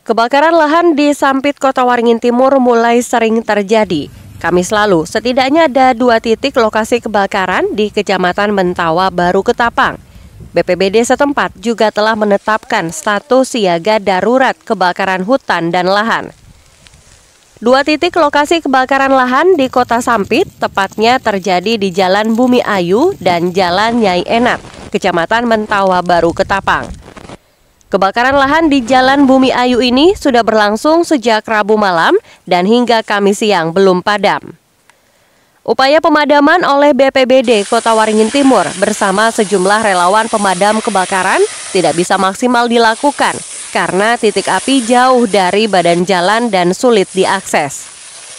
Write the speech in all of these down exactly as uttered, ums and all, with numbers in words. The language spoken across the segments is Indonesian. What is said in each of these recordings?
Kebakaran lahan di Sampit, Kota Waringin Timur mulai sering terjadi. Kamis lalu, setidaknya ada dua titik lokasi kebakaran di Kecamatan Mentawa, Baru Ketapang. B P B D setempat juga telah menetapkan status siaga darurat kebakaran hutan dan lahan. Dua titik lokasi kebakaran lahan di Kota Sampit, tepatnya terjadi di Jalan Bumi Ayu dan Jalan Nyai Enat, Kecamatan Mentawa, Baru Ketapang. Kebakaran lahan di Jalan Bumi Ayu ini sudah berlangsung sejak Rabu malam dan hingga Kamis siang belum padam. Upaya pemadaman oleh B P B D Kota Waringin Timur bersama sejumlah relawan pemadam kebakaran tidak bisa maksimal dilakukan karena titik api jauh dari badan jalan dan sulit diakses.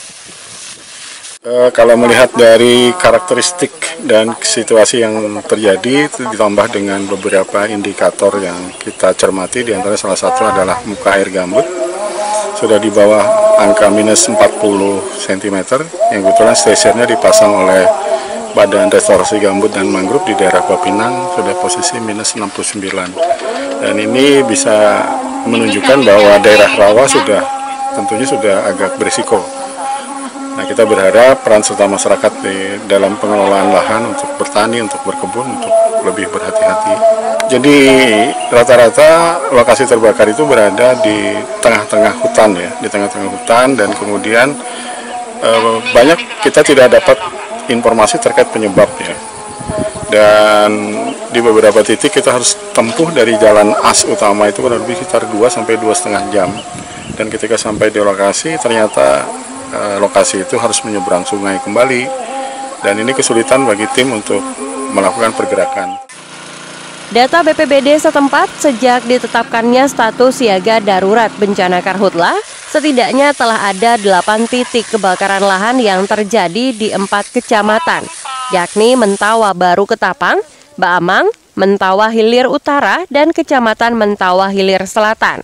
E, kalau melihat dari karakteristik dan situasi yang terjadi, ditambah dengan beberapa indikator yang kita cermati, diantara salah satu adalah muka air gambut sudah di bawah angka minus empat puluh sentimeter, yang kebetulan stasiunnya dipasang oleh Badan Restorasi Gambut dan Mangrove di daerah Bapinang, sudah posisi minus enam puluh sembilan. Dan ini bisa menunjukkan bahwa daerah rawa sudah tentunya sudah agak berisiko. Nah, kita berharap peran serta masyarakat di dalam pengelolaan lahan untuk bertani, untuk berkebun, untuk lebih berhati-hati. Jadi rata-rata lokasi terbakar itu berada di tengah-tengah hutan ya, di tengah-tengah hutan, dan kemudian eh, banyak kita tidak dapat informasi terkait penyebabnya. Dan di beberapa titik kita harus tempuh dari jalan as utama itu kurang lebih sekitar dua sampai dua setengah jam. Dan ketika sampai di lokasi ternyata lokasi itu harus menyeberang sungai kembali, dan ini kesulitan bagi tim untuk melakukan pergerakan. Data B P B D setempat, sejak ditetapkannya status siaga darurat bencana karhutlah, setidaknya telah ada delapan titik kebakaran lahan yang terjadi di empat kecamatan, yakni Mentawa Baru Ketapang, Baamang, Mentawa Hilir Utara, dan Kecamatan Mentawa Hilir Selatan.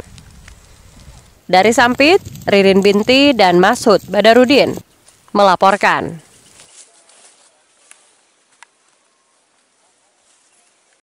Dari Sampit, Ririn Binti dan Masud Badarudin melaporkan.